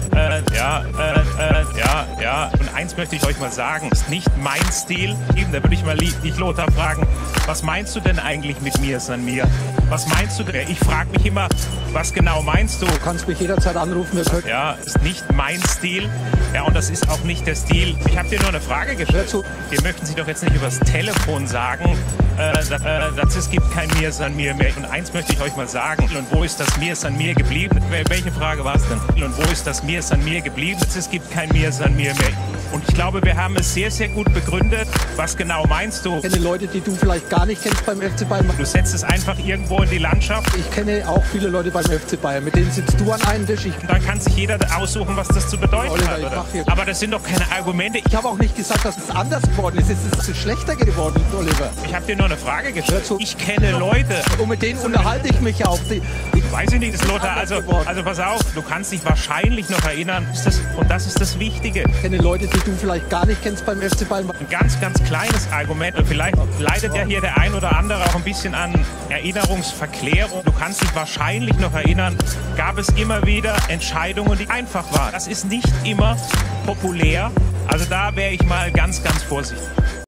ja. Und eins möchte ich euch mal sagen, ist nicht mein Stil. Eben, da würde ich mal dich, Lothar, fragen, was meinst du denn eigentlich mit mir, San mir? Was meinst du denn? Ich frage mich immer, was genau meinst du? Du kannst mich jederzeit anrufen. Ja, ist nicht mein Stil. Ja, und das ist auch nicht der Stil. Ich habe dir nur eine Frage gestellt. Wir möchten Sie doch jetzt nicht übers Telefon sagen, es gibt kein Mir San mir mehr. Und eins möchte ich euch mal sagen. Und wo ist das Mir San mir geblieben? Welche Frage war es denn? Und wo ist das Mir San mir geblieben? Es gibt kein Mir San mir mehr. Und ich glaube, wir haben es sehr, sehr gut begründet. Was genau meinst du? Ich kenne Leute, die du vielleicht gar nicht kennst beim FC Bayern. Du setzt es einfach irgendwo in die Landschaft. Ich kenne auch viele Leute beim FC Bayern. Mit denen sitzt du an einem Tisch. Dann kann sich jeder aussuchen, was das zu bedeuten Oliver, hat. Oder? Hier. Aber das sind doch keine Argumente. Ich habe auch nicht gesagt, dass es anders geworden ist. Es ist schlechter geworden, Oliver. Ich habe dir nur eine Frage gestellt. Ich kenne Leute. Und mit denen unterhalte ich mich auch. Weiß ich nicht, das Lothar. Also pass auf, du kannst dich wahrscheinlich noch erinnern. Und das ist das Wichtige. Ich kenne Leute, die du vielleicht gar nicht kennst beim FC Bayern. Ein ganz, ganz kleines Argument. Und vielleicht leidet ja hier der ein oder andere auch ein bisschen an Erinnerungsverklärung. Du kannst dich wahrscheinlich noch erinnern, gab es immer wieder Entscheidungen, die einfach waren. Das ist nicht immer populär. Also da wäre ich mal ganz, ganz vorsichtig.